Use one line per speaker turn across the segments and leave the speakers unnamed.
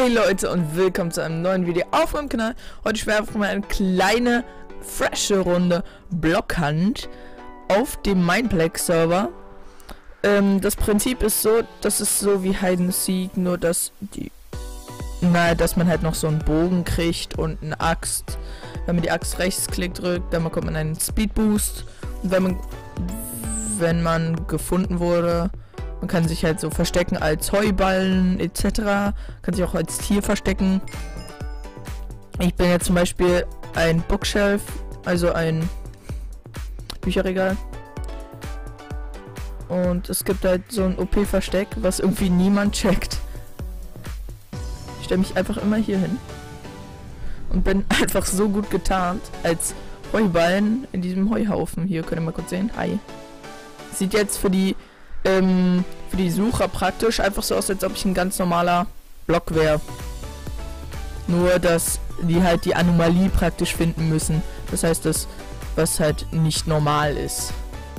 Moin Leute und willkommen zu einem neuen Video auf meinem Kanal. Heute spielen wir mal eine kleine, frische Runde Blockhand auf dem Mineplex Server. Das Prinzip ist so, das ist so wie Hide and Seek, nur dass dass man halt noch so einen Bogen kriegt und eine Axt. Wenn man die Axt rechtsklick drückt, dann bekommt man einen Speed Boost. Und wenn man gefunden wurde, man kann sich halt so verstecken als Heuballen etc. Kann sich auch als Tier verstecken. Ich bin jetzt zum Beispiel ein Bookshelf, also ein Bücherregal. Und es gibt halt so ein OP-Versteck, was irgendwie niemand checkt. Ich stelle mich einfach immer hier hin. Und bin einfach so gut getarnt als Heuballen in diesem Heuhaufen. Hier könnt ihr mal kurz sehen. Hi. Sieht jetzt für die Sucher praktisch einfach so aus, als ob ich ein ganz normaler Block wäre. Nur, dass die halt die Anomalie praktisch finden müssen. Das heißt, das, was halt nicht normal ist.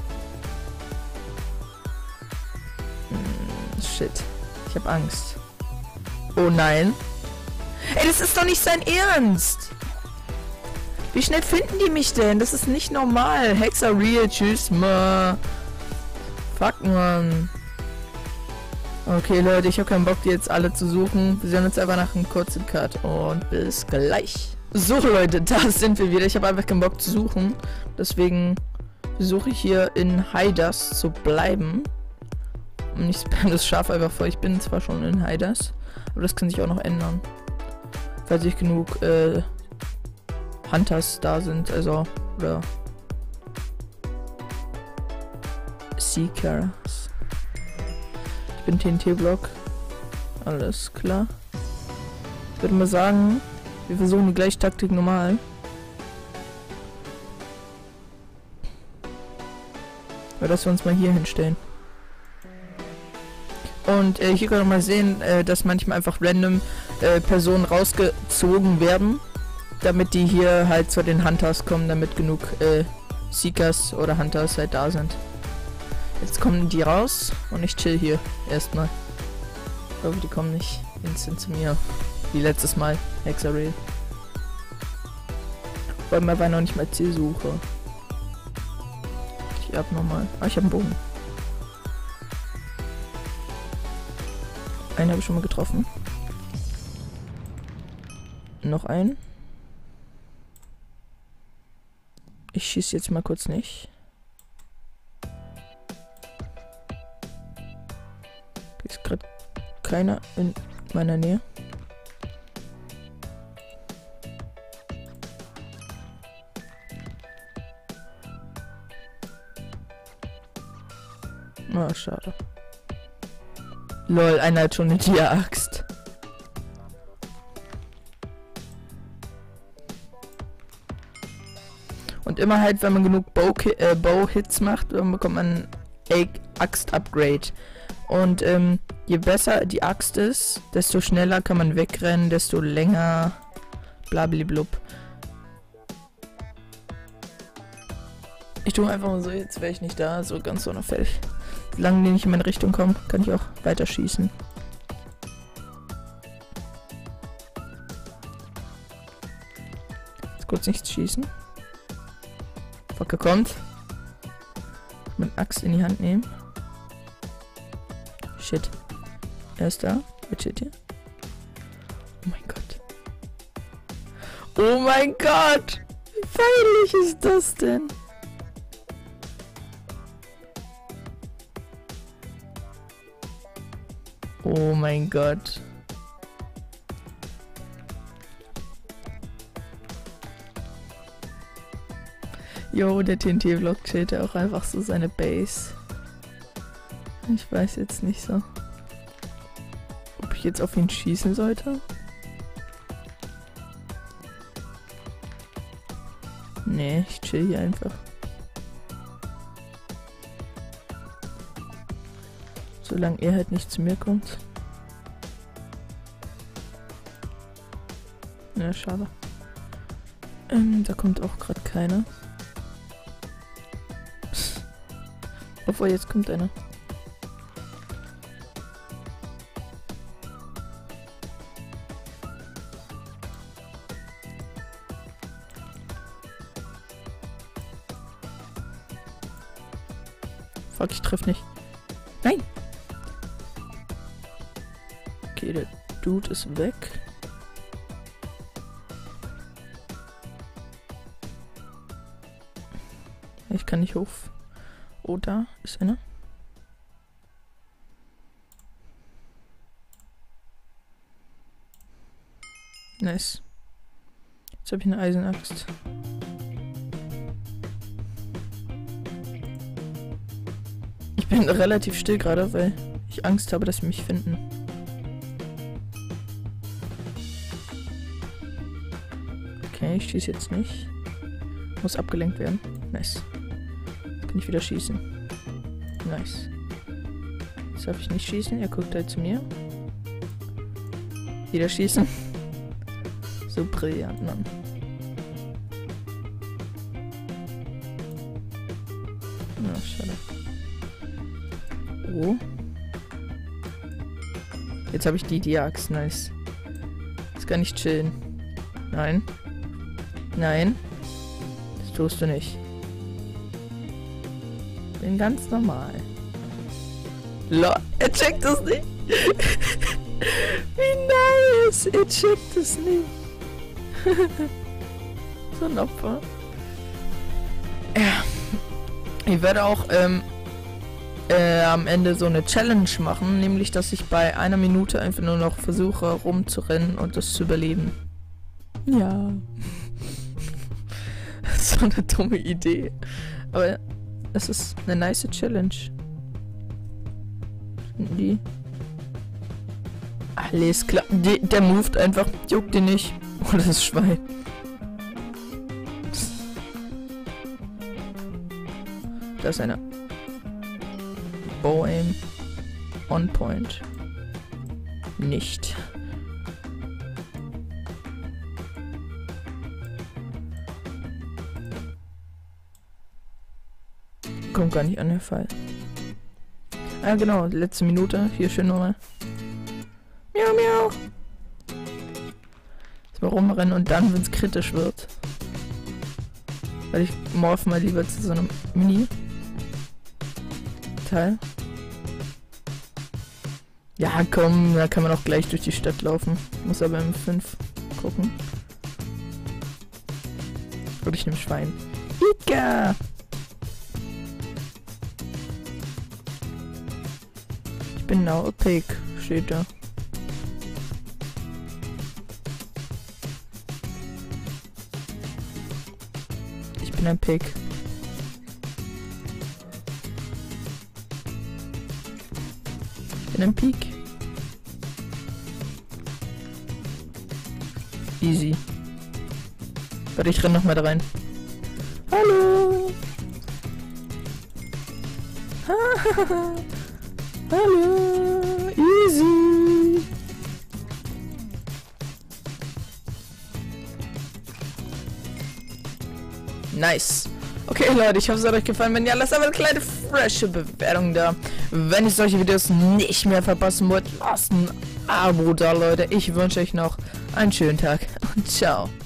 Shit. Ich habe Angst. Oh nein. Ey, das ist doch nicht sein Ernst. Wie schnell finden die mich denn? Das ist nicht normal. Hexer Real, tschüss, ma. Fuck, man. Okay, Leute, ich habe keinen Bock, die jetzt alle zu suchen. Wir sehen uns einfach nach einem kurzen Cut und bis gleich. So, Leute, da sind wir wieder. Ich habe einfach keinen Bock zu suchen. Deswegen versuche ich hier in Hiders zu bleiben. Und ich spam das Schaf einfach vor. Ich bin zwar schon in Hiders, aber das kann sich auch noch ändern. Falls ich genug Hunters da sind, also, oder Seekers. Ich bin TNT-Block. Alles klar. Ich würde mal sagen, wir versuchen die gleiche Taktik normal. Aber dass wir uns mal hier hinstellen. Und hier können wir mal sehen, dass manchmal einfach random Personen rausgezogen werden, damit die hier halt zu den Hunters kommen, damit genug Seekers oder Hunters halt da sind. Jetzt kommen die raus und ich chill hier erstmal. Ich hoffe, die kommen nicht instant zu mir. Wie letztes Mal. Hexerrail. Weil mir war noch nicht mal Zielsuche. Ich hab nochmal. Ah, ich hab einen Bogen. Einen habe ich schon mal getroffen. Noch einen. Ich schieße jetzt mal kurz nicht. Ist gerade keiner in meiner Nähe. Ah, schade. Lol, einer hat schon eine Tieraxt. Und immer halt, wenn man genug Bow-Hits macht, dann bekommt man ein Axt-Upgrade. Und je besser die Axt ist, desto schneller kann man wegrennen, desto länger blablablub. Ich tue einfach mal so, jetzt wäre ich nicht da, so ganz unauffällig. Solange die nicht in meine Richtung kommen, kann ich auch weiter schießen. Jetzt kurz nichts schießen. Fucker kommt. Mit Axt in die Hand nehmen. Shit. Er ist da. Mit Shit hier. Oh mein Gott. Oh mein Gott! Wie peinlich ist das denn? Oh mein Gott. Jo, der TNT-Block chillt auch einfach so seine Base. Ich weiß jetzt nicht so, ob ich jetzt auf ihn schießen sollte. Nee, ich chill hier einfach. Solange er halt nicht zu mir kommt. Ja, schade. Da kommt auch gerade keiner. Obwohl, jetzt kommt einer. Fuck, ich treffe nicht. Nein! Okay, der Dude ist weg. Ich kann nicht hoch. Oh, da ist einer. Nice. Jetzt habe ich eine Eisenaxt. Ich bin relativ still gerade, weil ich Angst habe, dass sie mich finden. Okay, ich schieße jetzt nicht. Muss abgelenkt werden. Nice. Jetzt kann ich wieder schießen. Nice. Jetzt darf ich nicht schießen. Er guckt halt zu mir. Wieder schießen. So brillant, Mann. Na, schade. Oh. Jetzt habe ich die Axt. Nice. Jetzt kann ich chillen. Nein. Nein. Das tust du nicht. Bin ganz normal. Er checkt es nicht. Wie nice. Er checkt es nicht. So ein Opfer. Ja. Ich werde auch am Ende so eine Challenge machen, nämlich dass ich bei 1 Minute einfach nur noch versuche rumzurennen und das zu überleben. Ja. So eine dumme Idee. Aber es ist eine nice Challenge. Die. Alles klar. Der moved einfach. Juckt ihn nicht. Oh, das Schwein. Da ist einer. Bow aim. On point. Nicht. Kommt gar nicht an, der Fall. Ah, genau. Letzte Minute. Hier schön nochmal. Miau, miau. Jetzt mal rumrennen und dann, wenn es kritisch wird. Weil ich morph mal lieber zu so einem Mini-Teil. Ja, komm, da kann man auch gleich durch die Stadt laufen. Muss aber im 5 gucken. Oder ich nehme Schwein. Ika! Ich bin now a pig, steht da. Ich bin ein Pig. Ich bin ein Pig. Easy. Warte, ich renn noch mal da rein. Hallo! Hallo! Easy! Nice. Okay, Leute, ich hoffe, es hat euch gefallen. Wenn ja, lasst aber eine kleine frische Bewertung da. Wenn ihr solche Videos nicht mehr verpassen wollt, lasst ein Abo da, Leute. Ich wünsche euch noch einen schönen Tag und ciao.